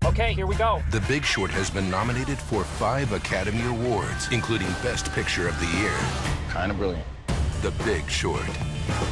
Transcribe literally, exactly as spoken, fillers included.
Okay, here we go. The Big Short has been nominated for five Academy Awards, including Best Picture of the Year. Kind of brilliant. The Big Short.